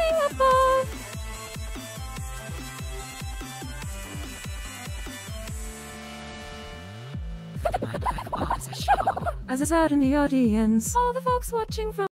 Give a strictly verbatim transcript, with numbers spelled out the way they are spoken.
above. As I sat in the audience, all the folks watching from